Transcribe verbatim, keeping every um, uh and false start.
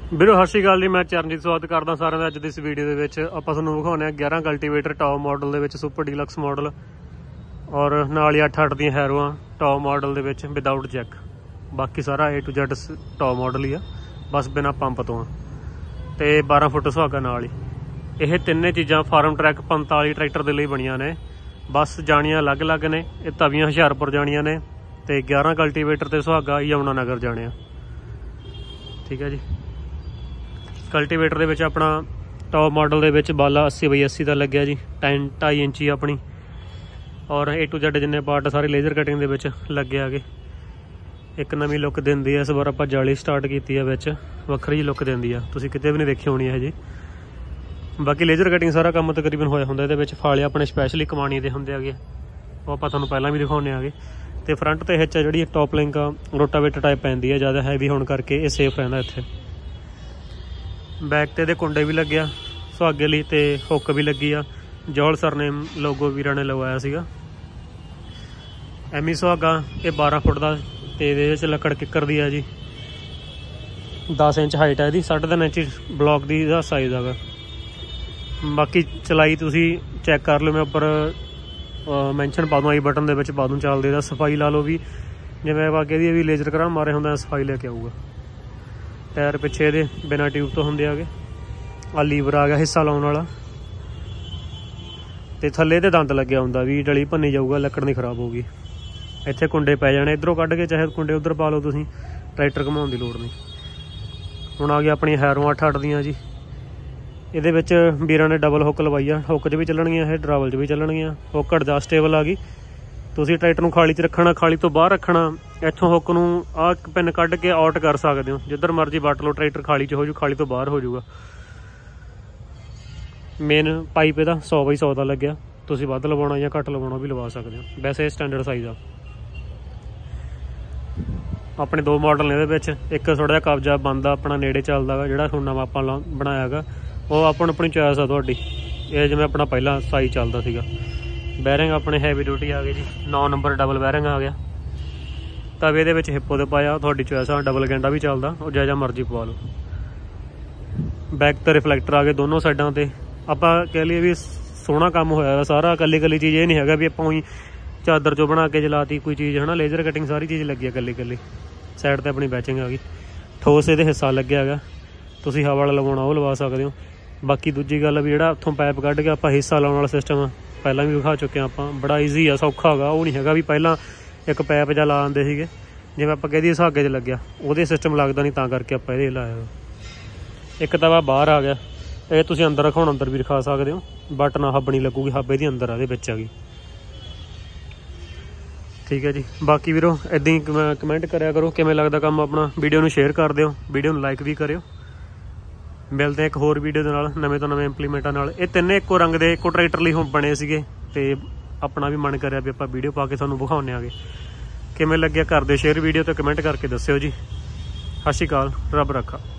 ਵੀਰੋ ਸਤਿ ਸ਼੍ਰੀ ਅਕਾਲ जी। मैं चरणजीत स्वागत करदा सारिਆਂ ਦਾ ਅੱਜ ਦੀ ਇਸ ਵੀਡੀਓ ਦੇ ਵਿੱਚ। ਆਪਾਂ ਤੁਹਾਨੂੰ ਵਿਖਾਉਂਦੇ ਆ ਗਿਆਰਾਂ ਕਲਟੀਵੇਟਰ ਟੌਪ ਮਾਡਲ ਦੇ ਵਿੱਚ ਸੁਪਰ ਡੀਲਕਸ ਮਾਡਲ ਔਰ ਨਾਲ ਹੀ ਅੱਠ ਅੱਠ ਦੀਆਂ ਹੈਰੋਆਂ ਟੌਪ ਮਾਡਲ ਦੇ ਵਿੱਚ ਵਿਦਆਊਟ ਜੈਕ। ਬਾਕੀ ਸਾਰਾ A to Z top model ਹੀ ਆ, ਬਸ ਬਿਨਾਂ ਪੰਪ ਤੋਂ ਤੇ ਬਾਰਾਂ ਫੁੱਟ ਸੁਹਾਗਾ ਨਾਲ ਹੀ। ਇਹ ਤਿੰਨੇ ਚੀਜ਼ਾਂ ਫਾਰਮ ਟਰੈਕ ਪੰਤਾਲੀ ਟਰੈਕਟਰ ਦੇ ਲਈ ਬਣੀਆਂ ਨੇ, ਬਸ ਜਾਣੀਆਂ ਅਲੱਗ-ਅਲੱਗ ਨੇ। ਇਹ ਤਵੀਆਂ ਹੁਸ਼ਿਆਰਪੁਰ ਜਾਣੀਆਂ ਨੇ ਤੇ ਗਿਆਰਾਂ ਕਲਟੀਵੇਟਰ ਤੇ ਸੁਹਾਗਾ ਯਮੁਨਾ ਨਗਰ ਜਾਣੇ आ। ठीक है जी। कल्टीवेटर ਦੇ ਆਪਣਾ टॉप मॉडल ਦੇ ਵਿੱਚ ਬਾਲਾ अस्सी बाई अस्सी ਦਾ ਲੱਗਿਆ ਜੀ, टेन ढाई इंची ਆਪਣੀ और A to Z ਜਿੰਨੇ ਪਾਰਟ ਸਾਰੇ ਲੇਜ਼ਰ ਕਟਿੰਗ ਦੇ ਵਿੱਚ ਲੱਗੇ ਆਗੇ। ਇੱਕ ਨਵੀਂ ਲੁੱਕ ਦਿੰਦੀ ਹੈ। ਇਸ ਵਾਰ ਆਪਾਂ ਜਾਲੀ ਸਟਾਰਟ ਕੀਤੀ ਹੈ, ਵਿੱਚ ਵੱਖਰੀ ਲੁੱਕ ਦਿੰਦੀ ਆ, ਤੁਸੀਂ ਕਿਤੇ ਵੀ ਨਹੀਂ ਦੇਖੀ ਹੋਣੀ ਹੈ ਜੀ। ਬਾਕੀ ਲੇਜ਼ਰ ਕਟਿੰਗ ਸਾਰਾ ਕੰਮ ਤਕਰੀਬਨ ਹੋਇਆ ਹੁੰਦਾ। ਇਹਦੇ ਵਿੱਚ ਫਾਲੇ ਆਪਣੇ ਸਪੈਸ਼ਲੀ ਕਮਾਣੀ ਦੇ ਹੁੰਦੇ ਹੈਗੇ, ਉਹ ਆਪਾਂ ਤੁਹਾਨੂੰ ਪਹਿਲਾਂ ਵੀ ਦਿਖਾਉਂਦੇ ਆਗੇ। ਤੇ ਫਰੰਟ ਤੇ ਹਿੱਚ ਜਿਹੜੀ ਟੌਪ ਲਿੰਕ ਆ ਰੋਟਾਵੇਟਰ ਟਾਈਪ ਪੈਂਦੀ ਹੈ, ਜ਼ਿਆਦਾ ਹੈਵੀ ਹੋਣ ਕਰਕੇ ਇਹ ਸੇਫ ਰਹਿੰਦਾ ਇੱਥੇ। बैक ते दे कुंडे भी लगे सुहागे लिए ते हुक भी लगी आ। जौल सरनेम लोगो वीरा ने लगवाया सीगा। एमी सुहागा ये बारह फुट का ते इहदे लकड़ किकर दी है जी, दस इंच हाइट है, साढ़े तीन इंच ब्लॉक दी दा साइज है। बाकी चलाई तुसी चैक कर लो, मैं उपर मैंशन पा दूँ, आई बटन दे विच पा दूँ। चलदे दा सफाई ला लो भी, जिवें बाकी दी भी लेजर करा मारे होंदा सफाई लेके आऊगा। टायर पिछे दे बिना ट्यूब तो होंगे आगे। आ लीवर आ गया हिस्सा लाने वाला, तो थले तो दंद लग्या होंदा भी डली भन्नी जाऊगा, लकड़ नहीं खराब होगी। इत्थे कुंडे पै जाने, इधरों कढ़ के चाहे कुंडे उधर पा लो तुसीं, ट्रैक्टर घुमाउण दी लोड़ नहीं। हुण आ गया अपनी हैरों अठ अठ दियां जी। इहदे विच वीरां ने डबल हुक लवाई आ, हुक च भी चलणगियां, ये ड्रावल च भी चलणगियां। हुक एडजस्टेबल आ गई, तुसीं ट्रैक्टर नूं खाली च रखना, खाली तो बाहर रखना। इत्थों हुक नूं आ पिन कढ़ के आउट कर सकदे हो, जिधर मर्जी वट लो, ट्रैक्टर खाली च हो जू, खाली तो बाहर हो जाऊगा। मेन पाइप इहदा सौ बाई सौ का लग्या, तुसीं वध लवाउणा जां घट लवाउणा भी लवा सकदे हो, वैसे स्टैंडर्ड साइज आ। अपने दो मॉडल ने इहदे विच, एक थोड़ा जिहा कब्जा बंद अपना नेड़े चलदा गा, जिहड़ा हुण नवां आपां बनाया गा वो आपन अपनी चॉइस आ तुहाडी। ये जिवें अपना पहला साइज चलदा सीगा। बैरिंग अपने हैवी ड्यूटी आ गई जी, नौ नंबर डबल बैरिंग आ गया। तवे दे विच हिप्पो दे पाया, थोड़ी चॉइस आ, डबल गेंडा भी चलदा, और जै जै मर्जी पवा लो। बैक तो रिफ्लैक्टर आ गए दोनों साइडों ते। आपां कह लईए भी सोहना काम होया सारा, कल्ली कल्ली चीज़ ये नहीं हैगा भी आपां चादर चो बना के जलाती कोई चीज़ है ना, लेजर कटिंग सारी चीज़ लगी है कल्ली कल्ली। साइड ते अपनी बैचिंग आ गई, ठोस इहदे हिस्सा लग्या हैगा, तुसीं हवा वाला लवाउणा वो लवा सकदे हो। बाकी दूजी गल भी जिहड़ा उत्थों पैप कढ़ के आपां हिस्सा लाउण वाला सिस्टम पहला भी विखा चुके हैं आप, बड़ा ईजी आ, सौखा हैगा। वो नहीं हैगा भी पहला एक पैप जा ला आंदे सीगे, जिवें आपां कह दईए सुहागे च लग्या, उहदे सिस्टम लगदा नहीं, तां करके आपां इहदे लाया। एक तवा बाहर आ गया, ये तुसीं अंदर रखाउण अंदर भी रखा सकदे हो, बट ना हब नहीं लगूगी, हब इहदे अंदर आ, इहदे विच आ गई। ठीक है जी। बाकी वीरो इदां ही कमेंट करिया करो किवें लगदा काम अपना, वीडियो नूं शेयर कर दिओ, वीडियो नूं लाइक भी करिओ। मिलते हैं एक होर वीडियो दे नाल, नवें तो नवें इंप्लीमेंटां नाल। ये तिन्ने इक्को रंग दे इक्को ट्रैक्टर लई हुण बने सीगे, ते अपना भी मन करिया भी आपां वीडियो पा के तुहानूं विखाउने आगे। किवें लग्गिया कर दिओ शेयर वीडियो, तो कमेंट करके दस्सिओ जी। सत श्री अकाल, रब रखा।